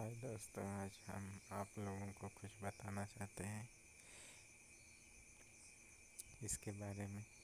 हाय दोस्तों, आज हम आप लोगों को कुछ बताना चाहते हैं इसके बारे में